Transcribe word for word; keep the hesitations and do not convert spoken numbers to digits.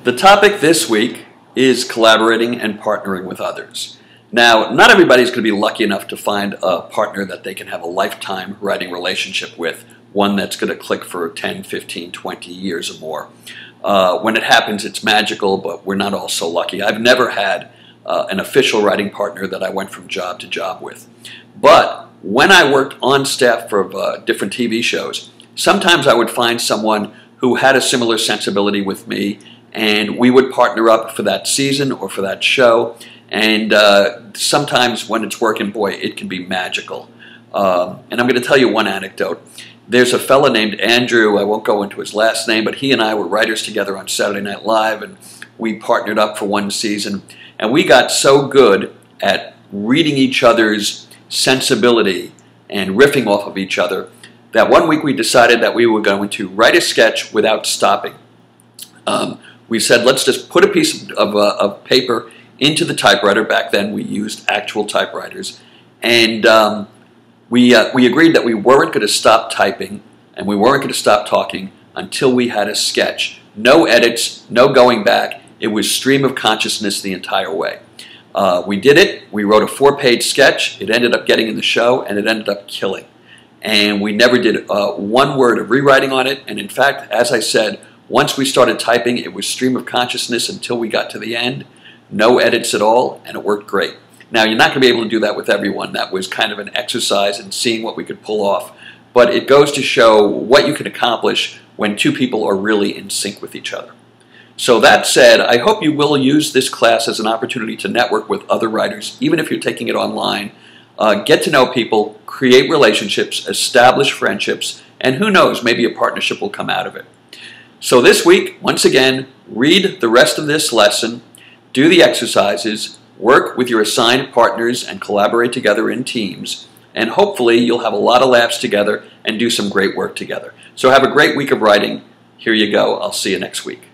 The topic this week is collaborating and partnering with others. Now, not everybody's going to be lucky enough to find a partner that they can have a lifetime writing relationship with, one that's going to click for ten, fifteen, twenty years or more. Uh, when it happens, it's magical, but we're not all so lucky. I've never had uh, an official writing partner that I went from job to job with. But when I worked on staff for uh, different T V shows, sometimes I would find someone who had a similar sensibility with me, and we would partner up for that season or for that show. And uh, sometimes when it's working, boy, it can be magical. Um, and I'm going to tell you one anecdote. There's a fella named Andrew, I won't go into his last name, but he and I were writers together on Saturday Night Live, and we partnered up for one season. And we got so good at reading each other's sensibility and riffing off of each other that one week we decided that we were going to write a sketch without stopping. Um, we said, let's just put a piece of, uh, of paper into the typewriter. Back then we used actual typewriters. And um, we, uh, we agreed that we weren't going to stop typing and we weren't going to stop talking until we had a sketch. No edits, no going back. It was stream of consciousness the entire way. Uh, we did it. We wrote a four-page sketch. It ended up getting in the show, and it ended up killing. And we never did uh, one word of rewriting on it. And in fact, as I said, once we started typing, it was stream of consciousness until we got to the end. No edits at all, and it worked great. Now, you're not going to be able to do that with everyone. That was kind of an exercise in seeing what we could pull off. But it goes to show what you can accomplish when two people are really in sync with each other. So that said, I hope you will use this class as an opportunity to network with other writers, even if you're taking it online. Uh, get to know people, create relationships, establish friendships, and who knows, maybe a partnership will come out of it. So this week, once again, read the rest of this lesson, do the exercises, work with your assigned partners and collaborate together in teams, and hopefully you'll have a lot of laughs together and do some great work together. So have a great week of writing. Here you go. I'll see you next week.